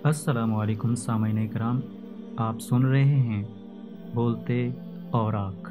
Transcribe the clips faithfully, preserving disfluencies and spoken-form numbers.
अस्सलाम वालेकुम सामईन इकराम, आप सुन रहे हैं बोलते औराक।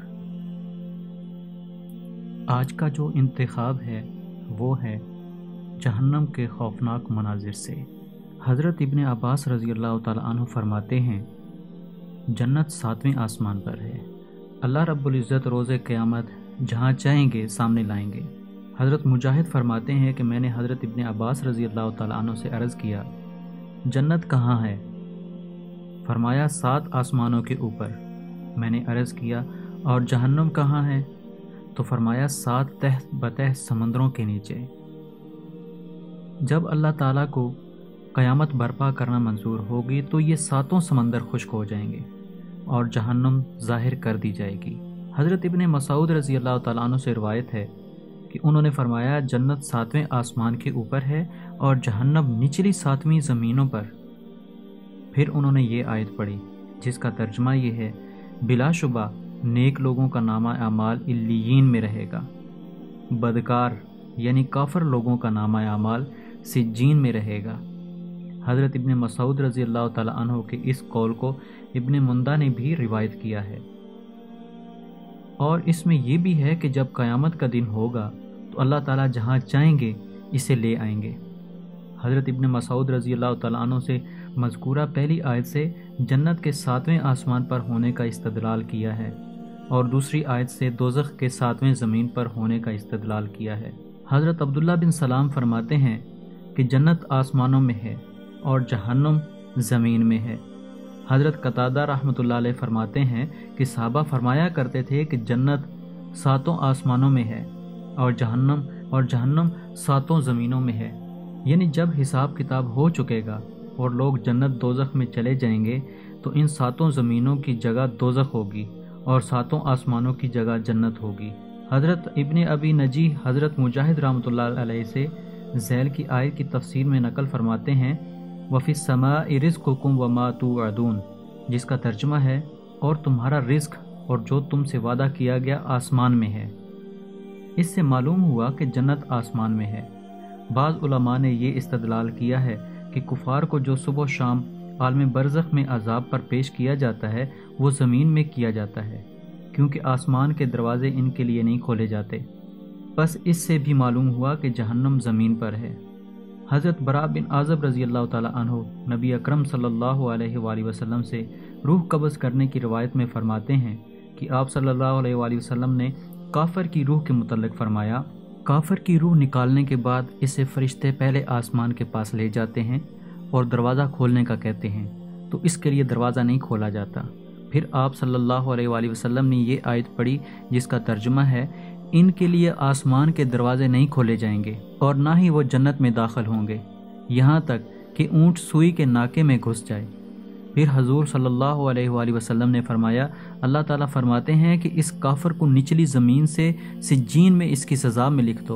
आज का जो इंतखाब है वो है जहन्नम के खौफनाक मनाजिर से। हज़रत इब्ने अब्बास रज़ी अल्लाह ताला अन्हु फरमाते हैं, जन्नत सातवें आसमान पर है। अल्लाह रब्बुल इज़्ज़त रोज़े क़यामत जहाँ चाहेंगे सामने लाएंगे। हज़रत मुजाहिद फरमाते हैं कि मैंने हज़रत इब्ने अब्बास रज़ी अल्लाह ताला अन्हु से अर्ज़ किया, जन्नत कहाँ है? फरमाया सात आसमानों के ऊपर। मैंने अर्ज़ किया और जहन्नम कहाँ है? तो फरमाया सात तह बतह समंदरों के नीचे। जब अल्लाह ताला को क़यामत बर्पा करना मंजूर होगी तो ये सातों समंदर खुश्क हो जाएंगे और जहन्नम ज़ाहिर कर दी जाएगी। हज़रत इब्ने मसूद रज़ी अल्लाह ताला अन्हु से रिवायत है कि उन्होंने फरमाया, जन्नत सातवें आसमान के ऊपर है और जहन्नम निचली सातवीं ज़मीनों पर। फिर उन्होंने ये आयत पढ़ी जिसका तर्जुमा ये है, बिलाशुबा नेक लोगों का नामा अमाल इल्लियीन में रहेगा, बदकार यानी काफर लोगों का नामा अमाल सिज्जीन में रहेगा। हज़रत इब्ने मसूद रज़ी अल्लाह ताला अन्हु के इस कौल को इब्ने मुंदा ने भी रिवायत किया है और इसमें यह भी है कि जब क़यामत का दिन होगा तो अल्लाह ताला जहाँ चाहेंगे इसे ले आएंगे। हज़रत इब्ने मसूद रज़ी अल्लाह ताला अन्हु से मज़कूरा पहली आयत से जन्नत के सातवें आसमान पर होने का इस्तदलाल किया है और दूसरी आयत से दोज़ख के सातवें ज़मीन पर होने का इस्तदलाल किया है। हज़रत अब्दुल्ला बिन सलाम फरमाते हैं कि जन्नत आसमानों में है और जहन्नम ज़मीन में है। हज़रत कतादा रहमतुल्लाह अलैह फरमाते हैं कि सहाबा फरमाया करते थे कि जन्नत सातों आसमानों में है और जहन्नम और जहन्नम सातों ज़मीनों में है। यानी जब हिसाब किताब हो चुकेगा और लोग जन्नत दोज़ख में चले जाएंगे तो इन सातों ज़मीनों की जगह दोज़ख होगी और सातों आसमानों की जगह जन्नत होगी। हज़रत इब्ने अबी नजी हज़रत मुजाहिद रहमतुल्लाह अलैह से ज़ैल की आयत की तफसीर में नकल फरमाते हैं, वफ़िस समाइ रिज़्क़ुकुम वमा तुअदून, जिसका तर्जुमा है और तुम्हारा रिज़्क और जो तुमसे वादा किया गया आसमान में है। इससे मालूम हुआ कि जन्नत आसमान में है। बाज़ उलमा ने ये इस्तदलाल किया है कि कुफ़ार को जो सुबह शाम आलम बरज़ख में अज़ाब पर पेश किया जाता है वो ज़मीन में किया जाता है, क्योंकि आसमान के दरवाज़े इनके लिए नहीं खोले जाते। बस इससे भी मालूम हुआ कि जहन्नम ज़मीन पर है। हज़रत बरा बिन आज़ब रज़ी अल्लाह ताला अन्हु नबी अकरम सल्लल्लाहु अलैहि वसल्लम से रूह कब्ज़ करने की रवायत में फ़रमाते हैं कि आप सल्लल्लाहु अलैहि वसल्लम ने काफ़र की रूह के मुतल्लिक़ फ़रमाया, काफ़र की रूह निकालने के बाद इसे फ़रिश्ते पहले आसमान के पास ले जाते हैं और दरवाज़ा खोलने का कहते हैं तो इसके लिए दरवाज़ा नहीं खोला जाता। फिर आप सल्लल्लाहु अलैहि वसल्लम ने ये आयत पढ़ी जिसका तर्जुमा है, इनके लिए आसमान के दरवाजे नहीं खोले जाएंगे और ना ही वो जन्नत में दाखिल होंगे यहाँ तक कि ऊँट सुई के नाके में घुस जाए। फिर हजूर सल्लल्लाहु अलैहि वसल्लम ने फरमाया, अल्लाह ताला फरमाते हैं कि इस काफिर को निचली ज़मीन से सिज्जीन में इसकी सज़ा में लिख दो।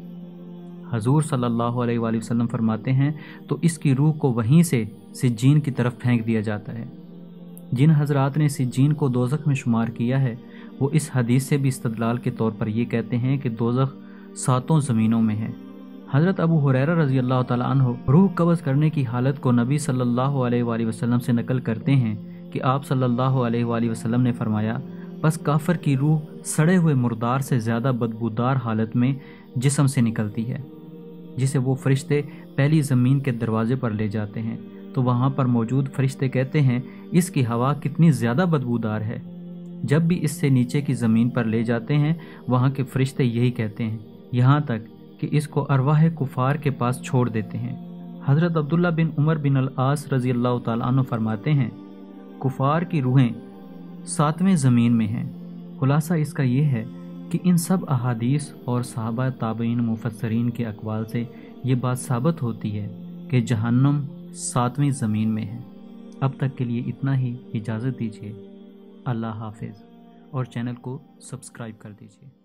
हजूर सल्लल्लाहु अलैहि वसल्लम फरमाते हैं तो इसकी रूह को वहीं से सिज्जीन की तरफ फेंक दिया जाता है। जिन हजरात ने सिज्जीन को दोज़ख में शुमार किया है वो इस हदीस से भी इस्तदलाल के तौर पर ये कहते हैं कि दोज़ख सातों ज़मीनों में है। हज़रत अबू हुरैरा रज़ी अल्लाह ताला अन्हु रूह कब्ज़ करने की हालत को नबी सल्लल्लाहु अलैहि वसल्लम से नकल करते हैं कि आप सल्लल्लाहु अलैहि वसल्लम ने फरमाया, बस काफिर की रूह सड़े हुए मुर्दार से ज़्यादा बदबूदार हालत में जिस्म से निकलती है, जिसे वो फरिश्ते पहली ज़मीन के दरवाज़े पर ले जाते हैं तो वहाँ पर मौजूद फरिश्ते कहते हैं, इसकी हवा कितनी ज़्यादा बदबूदार है। जब भी इससे नीचे की ज़मीन पर ले जाते हैं वहाँ के फरिश्ते यही कहते हैं, यहाँ तक कि इसको अरवाह कुफ़ार के पास छोड़ देते हैं। हज़रत अब्दुल्ला बिन उमर बिन अल-आस रज़ी अल्लाह ताला अन्हु फरमाते हैं, कुफ़ार की रूहें सातवें ज़मीन में हैं। खुलासा इसका ये है कि इन सब अहादीस और सहाबा ताबईन मुफस्सरीन के अक़वाल से ये बात साबित होती है कि जहन्नम सातवीं ज़मीन में है। अब तक के लिए इतना ही, इजाज़त दीजिए। अल्लाह हाफ़िज़ और चैनल को सब्सक्राइब कर दीजिए।